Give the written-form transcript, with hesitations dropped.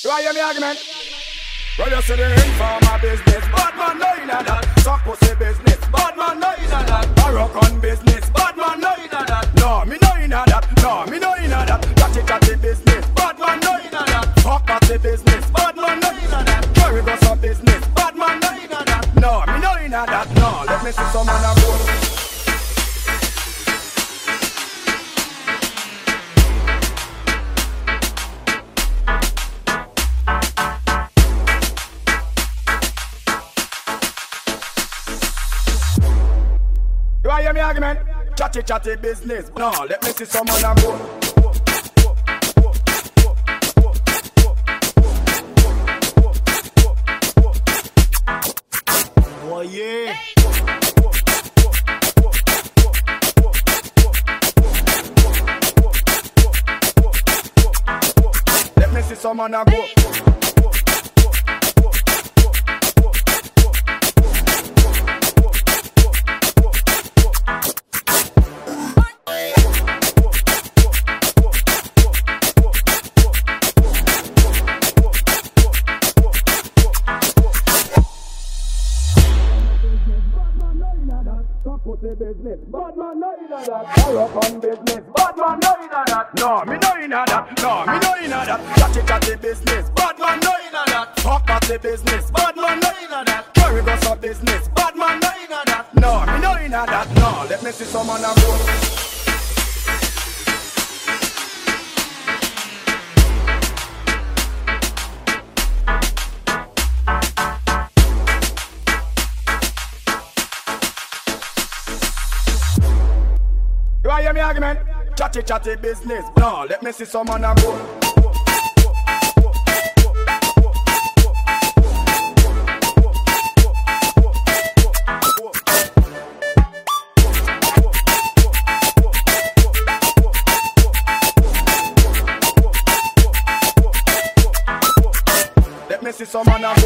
You hear me argument? Well, you see the informer business, Badman no inna that. Suck pussy business, Badman no inna that. Rock on business, Badman no inna that. No, me no inna that. No, me no inna that. Chatty business, Badman no inna that. Fuck party business, Badman no inna that. Carry go some business, Badman no inna that. No, me no inna that. No, let me see some man a go. You hear me argument? Chatty business. No, let me see someone a go. Oh yeah. Let me see someone a go. Business, Badman no inna that. Rock on business, Badman no inna that. No, me no inna that. No, me no inna that. Chatty business, Badman no inna that. Fuck party business, Badman no inna that. Carry go some business, Badman no inna that. No, me no inna that. No, let me see someone a go. You hear me argument? Chatty business. No, let me see someone a go. Let me see someone a go.